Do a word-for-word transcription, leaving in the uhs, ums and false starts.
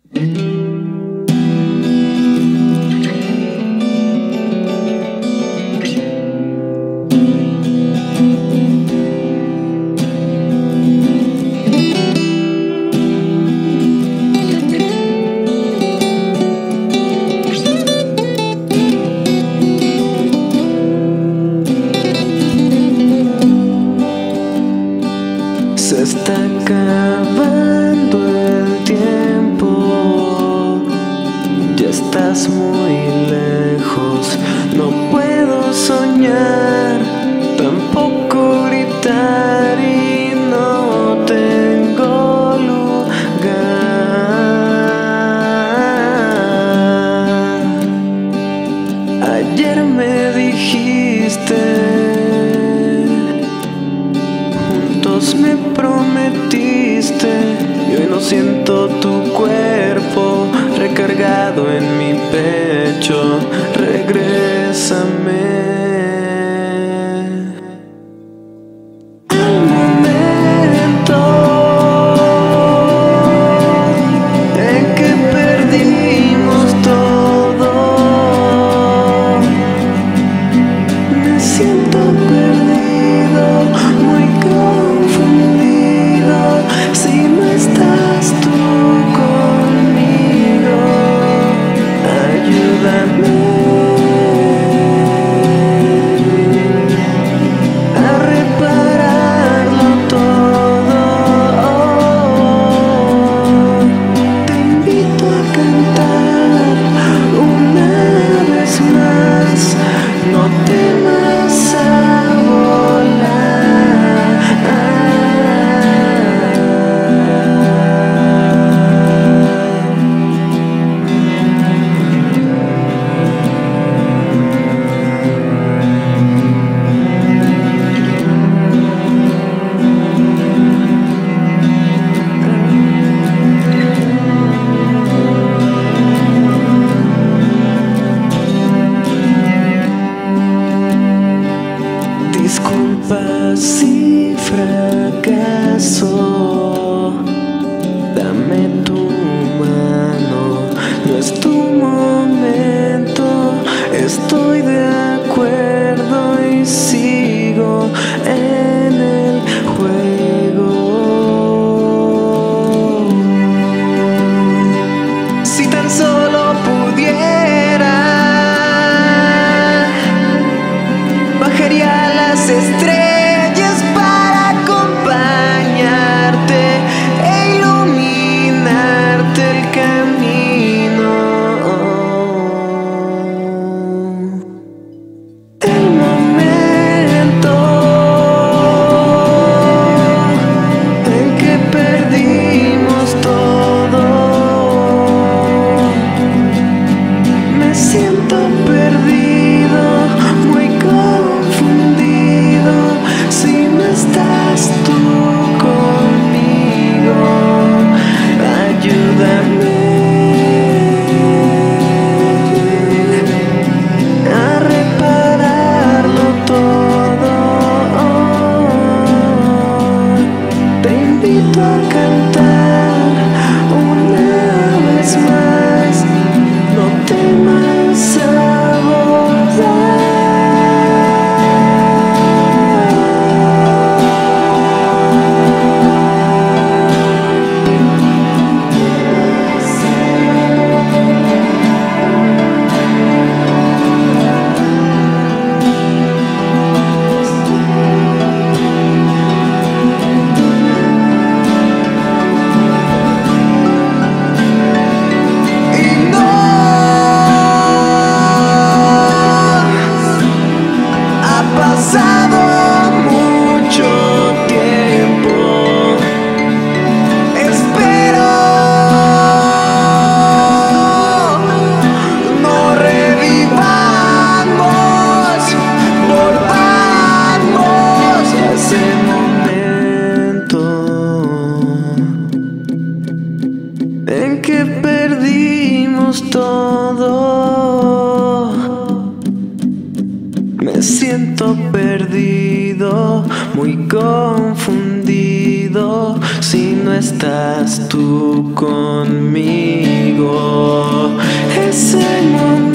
Se está acabando el tiempo, ya estás muy lejos, no puedo soñar, tampoco gritar y no tengo lugar. Ayer me dijiste, me prometiste, y hoy no siento tu cuerpo recargado en mi pecho. Regrésame al momento en que perdimos todo. Me siento perdido, muy confundido, si no estás tú conmigo. Ayúdame a repararlo todo. Te invito a cantar una vez más, no temas a disculpa si fracaso, dame tu mano, no es tu momento, estoy de acuerdo y sigo en el juego. Si tan solo pudiera, bajaría las estrellas para acompañarte e iluminarte el camino. El momento en que perdimos todo, me siento perdido, muy confundido, si no estás tú conmigo. Ayúdame a repararlo todo. Te invito a cantar una vez más, no temas a volar. Pasado mucho tiempo, espero no revivamos, volvamos a ese momento en que perdimos todo. Me siento perdido, muy confundido, si no estás tú conmigo. contigo. Ese momento